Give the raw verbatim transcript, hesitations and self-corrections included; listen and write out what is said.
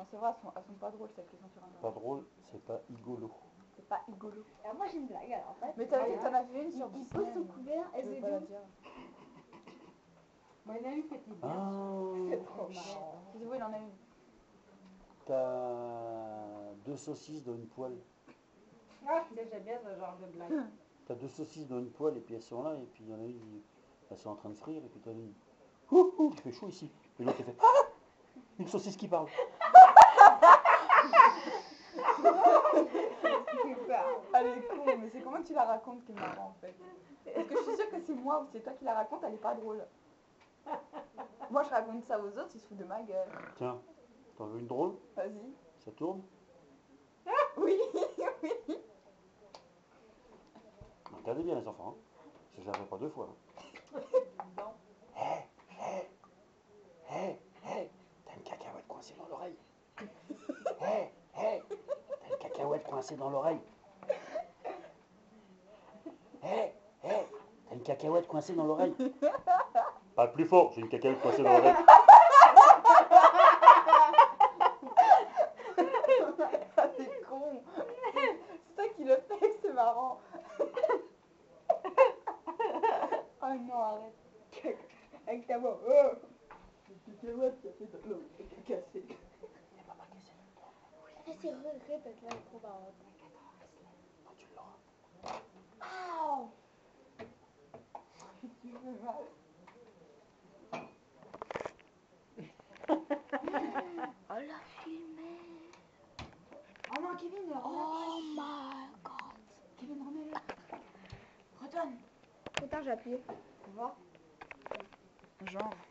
c'est vrai, elles sont, elles sont pas drôles celles qui sont sur Internet. Pas drôle, c'est pas igolo. C'est pas rigolo. Alors moi j'ai une blague alors en fait. Mais t'as vu, Voilà. t'en as fait une sur Il Disney. pose son couvert, Je elle veux se pas la dit. dire. Moi il y en a une qui était bien. Ah, C'est trop marrant. Oui, il en a une. t'as deux saucisses dans une poêle. Ah, j'aime bien ce genre de blague. T'as deux saucisses dans une poêle et puis elles sont là et puis il y en a une, elles sont en train de frire et puis t'as une. Ouh, ouh, il fait chaud ici. Et l'autre il fait. Ah, une saucisse qui parle. Elle est con, mais c'est comment tu la racontes qui est marrant en fait. Parce que je suis sûre que c'est moi ou c'est toi qui la raconte, elle est pas drôle. Moi je raconte ça aux autres, ils se foutent de ma gueule. Tiens, t'en veux une drôle? Vas-y. Ça tourne? Oui, oui. Regardez bien les enfants, hein. Je ne pas deux fois. Hein. Non. Hé, hé, hé, hé, t'as une cacahuète coincée dans l'oreille. Hé, hé, t'as une cacahuète coincée dans l'oreille. Hé, hé, t'as une cacahuète coincée dans l'oreille. Parle plus fort, j'ai une cacahuète coincée dans l'oreille. Ah, c'est con. C'est toi qui le fais, c'est marrant. Oh non, arrête. Avec ta voix. Oh. Une cacahuète qui a fait de l'eau, qui a cassé. C'est vrai, répète-la, elle est trop marrante. Non, tu l'auras. Oh. Tu fais mal. Oh la filmé. Oh non, Kevin, Oh remets. my god. Kevin, remets-le. Retourne. Putain, j'ai appuyé. Tu vois? Genre.